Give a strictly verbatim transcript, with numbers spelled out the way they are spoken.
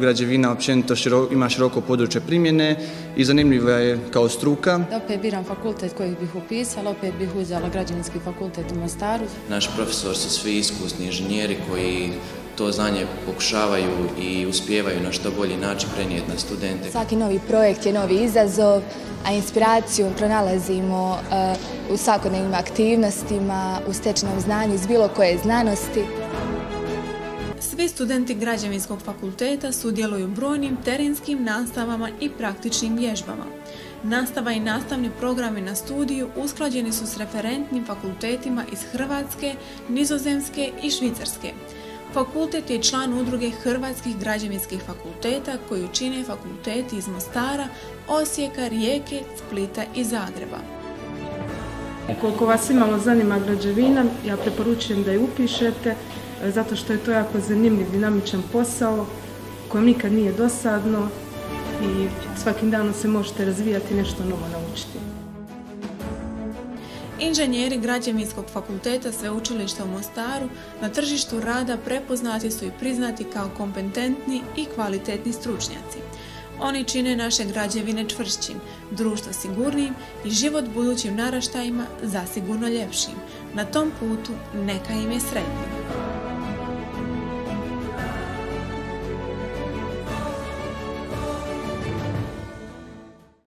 građevina općenito širo, ima široko područje primjene i zanimljiva je kao struka. Opet biram fakultet koji bih upisala, opet bih uzela građevinski fakultet u Mostaru. Naši profesori su svi iskusni inženjeri koji to znanje pokušavaju i uspijevaju na što bolji način prenijeti na studente. Svaki novi projekt je novi izazov, a inspiraciju pronalazimo uh, u svakodnevnim aktivnostima, u stečenom znanju iz bilo koje znanosti. Svi studenti Građevinskog fakulteta sudjeluju u brojnim terenskim nastavama i praktičnim vježbama. Nastava i nastavni programi na studiju usklađeni su s referentnim fakultetima iz Hrvatske, Nizozemske i Švicarske. Fakultet je član udruge Hrvatskih građevinskih fakulteta koju čine fakulteti iz Mostara, Osijeka, Rijeke, Splita i Zagreba. Koliko vas imalo zanima građevina, ja preporučujem da je upišete, zato što je to jako zanimljiv, dinamičan posao kojem nikad nije dosadno i svakim danom se možete razvijati i nešto novo naučiti. Inženjeri Građevinskog fakulteta Sveučilišta u Mostaru na tržištu rada prepoznati su i priznati kao kompetentni i kvalitetni stručnjaci. Oni čine naše građevine čvršćim, društvo sigurnijim i život budućim naraštajima zasigurno ljepšim. Na tom putu neka im je sretno.